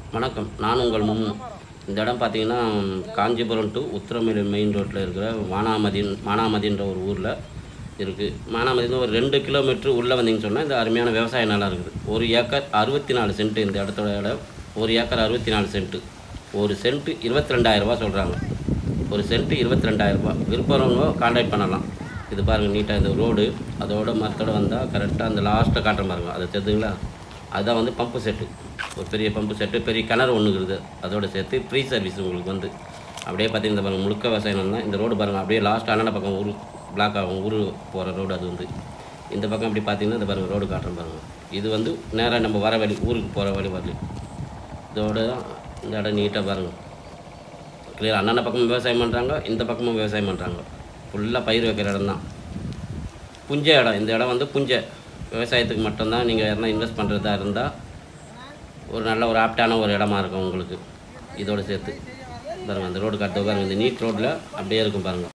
வணக்கம், நான் உங்கள் முன்னு. இந்த இடம் பார்த்தீங்கன்னா, காஞ்சிபுரம் டு உத்திரமேரூர் மெயின் ரோட்டில் இருக்கிற மானாமதின்ற ஒரு ஊரில் இருக்குது. மானாமதின்னு ஒரு 2 கிலோமீட்டர் உள்ளே வந்தீங்கன்னு சொன்னால் இந்த அருமையான விவசாய நிலம் இருக்குது. 1 ஏக்கர் 64 சென்ட்டு. இந்த இடத்தோட இடம் 1 ஏக்கர் 64 சென்ட்டு. ஒரு சென்ட்டு 22,000 ரூபா சொல்கிறாங்க. ஒரு சென்ட்டு 22,000 ரூபா. விருப்பவங்க கான்டாக்ட் பண்ணலாம். இது பாருங்கள், நீட்டாக இந்த ரோடு அதோட மரத்தோடு வந்தால் கரெக்டாக அந்த லாஸ்ட்டை காட்டுற பாருங்க. அதை தெரிஞ்சுங்களா, அதுதான் வந்து பம்பு செட்டு. ஒரு பெரிய பம்பு செட்டு, பெரிய கிணறு ஒன்று இருக்குது. அதோடு சேர்த்து ஃப்ரீ சர்வீஸ் உங்களுக்கு வந்து அப்படியே பார்த்தீங்கன்னா பாருங்கள், முழுக்க விவசாயம் தான். இந்த ரோடு பாருங்கள், அப்படியே லாஸ்ட் அண்ணன பக்கம் ஊர் பிளாக் ஆகும், ஊர் போகிற ரோடு அது வந்து. இந்த பக்கம் அப்படி பார்த்தீங்கன்னா இந்த பாருங்கள் ரோடு காட்டுறேன் பாருங்கள். இது வந்து நேராக நம்ம வர வழி, ஊருக்கு போகிற வழி வரல. இதோடு தான் இந்த இடம் நீட்டாக பாருங்கள் கிளியர். அண்ணன பக்கமும் விவசாயம் பண்ணுறாங்க, இந்த பக்கமும் விவசாயம் பண்ணுறாங்க. ஃபுல்லாக பயிர் வைக்கிற இடம் தான். புஞ்ச இடம். இந்த இடம் வந்து புஞ்சை விவசாயத்துக்கு மட்டும்தான். நீங்கள் யாருன்னா இன்வெஸ்ட் பண்ணுறதா இருந்தால் ஒரு நல்ல ஒரு ஆப்டான ஒரு இடமா இருக்கும் உங்களுக்கு. இதோடு சேர்த்து பாருங்கள், அந்த ரோடு காட்டு பாருங்கள், இந்த நீட் ரோட்டில் அப்படியே இருக்கும் பாருங்கள்.